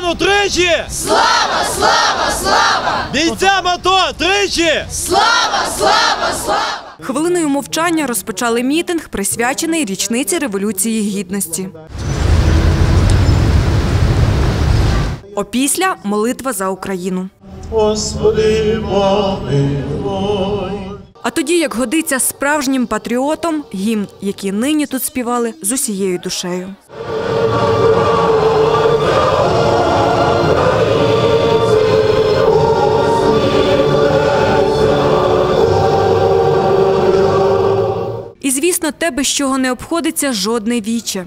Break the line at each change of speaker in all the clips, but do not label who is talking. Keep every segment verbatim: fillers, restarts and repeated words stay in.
Україну тричі!
Слава, слава, слава!
Бійцям АТО тричі!
Слава, слава, слава!
Хвилиною мовчання розпочали мітинг, присвячений річниці Революції Гідності. Опісля – молитва за Україну.
Господи, помилуй.
А тоді, як годиться справжнім патріотом, гімн, який нині тут співали з усією душею. І, звісно, те, без чого не обходиться жодне віче.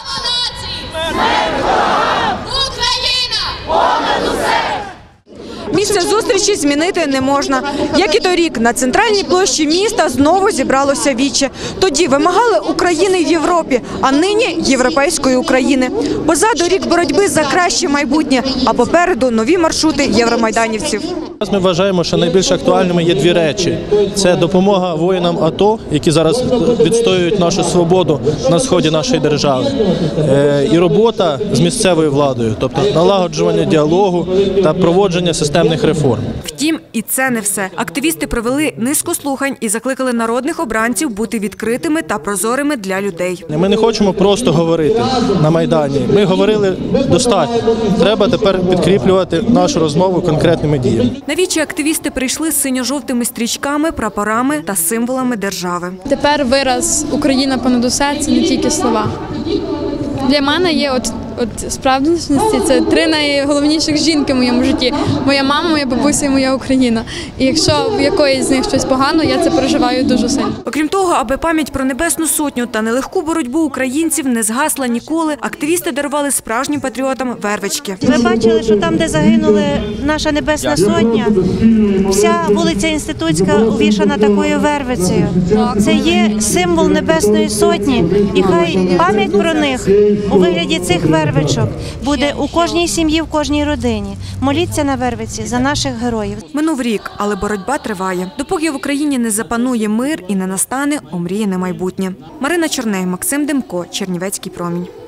Місце зустрічі змінити не можна. Як і торік, на центральній площі міста знову зібралося віче. Тоді вимагали України в Європі, а нині – європейської України. Позаду рік боротьби за краще майбутнє, а попереду нові маршрути євромайданівців.
Ми вважаємо, що найбільш актуальними є дві речі. Це допомога воїнам АТО, які зараз відстоюють нашу свободу на сході нашої держави, і робота з місцевою владою, тобто налагоджування діалогу та проводження системних реформ.
Втім, і це не все. Активісти провели низку слухань і закликали народних обранців бути відкритими та прозорими для людей.
Ми не хочемо просто говорити на Майдані. Ми говорили достатньо. Треба тепер підкріплювати нашу розмову конкретними діями.
На вічі активісти прийшли з синьо-жовтими стрічками, прапорами та символами держави.
Тепер вираз «Україна понад усе» – це не тільки слова. Для мене є от, от справжності – це три найголовніших жінки в моєму житті. Моя мама, моя бабуся і моя Україна. І якщо в якоїсь з них щось погано, я це переживаю дуже сильно.
Окрім того, аби пам'ять про Небесну Сотню та нелегку боротьбу українців не згасла ніколи, активісти дарували справжнім патріотам вервички.
Ви бачили, що там, де загинули наша Небесна Сотня, вся вулиця Інститутська увішана такою вервицею. Це є символ Небесної Сотні. І хай пам'ять про них у вигляді цих вервичок буде у кожній сім'ї, в кожній родині. Моліться на вервиці за наших героїв.
Минув рік, але боротьба триває. Допоки в Україні не запанує мир і не настане омріяне майбутнє. Марина Чорней, Максим Демко, Чернівецький промінь.